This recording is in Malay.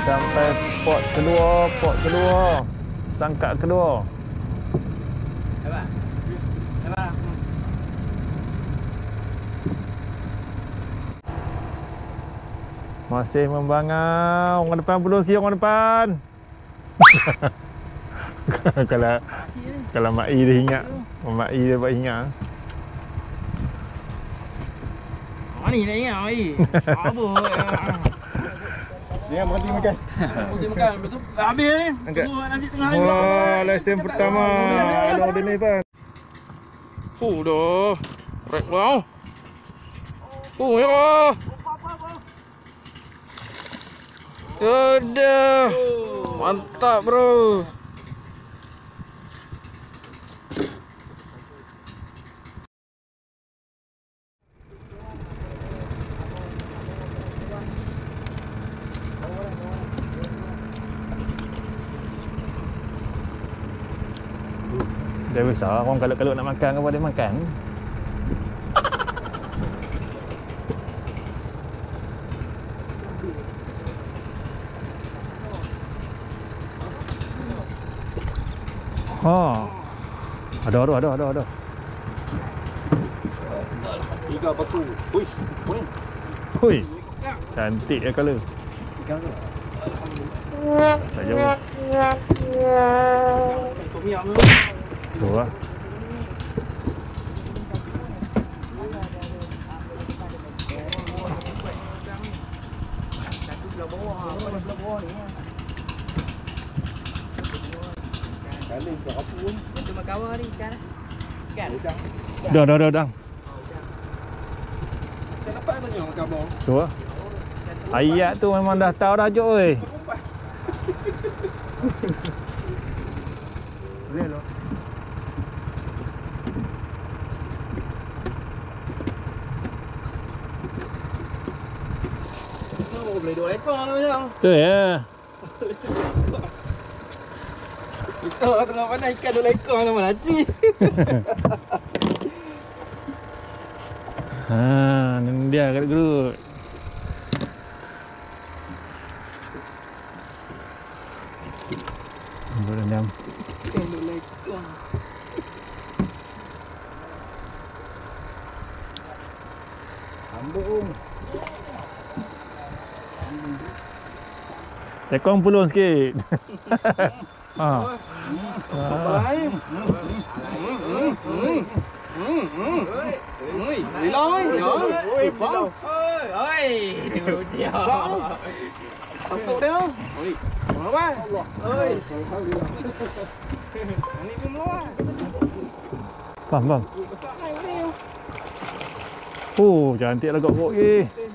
Sampai pot kedua. Sangkar kedua. Masih membangau. Orang depan belum sikit, orang depan. Kalau Mak I dia ingat. Mak I dia buat ingat. Ni nak ingat Mak I. Apa? Ni berhenti makan. Berhenti makan. Betul. Habis ni. Tunggu nanti tengah hari. Wah, lesen pertama. Along dia ni pan. Dah. Rek bau. Ya. Udah. Mantap, bro. Dah besar, orang kalau nak makan ke boleh makan. Ada. Tiga batu. Hui. Cantik ya color. Tak jauh. Tu lah. Dah. Saya dapat tanya makan bawang. Tu lah. Ayat tu memang dah tahu dah Jok oi. Boleh lah. Boleh 2 ekor macam. Tu ya. Kita tengah pandai ikan 2 ekor sama laci. Ni dia kat gerut. Berendam. Ikan 2 ekor. Ambuk. Tekong pulung sikit. Baik. Lilai. Oi, bang. Oi. Tu dia. Apa dia? Oi. Apa? Oi. Ni pun luar. Bang. Cantik lah gok-gok ni.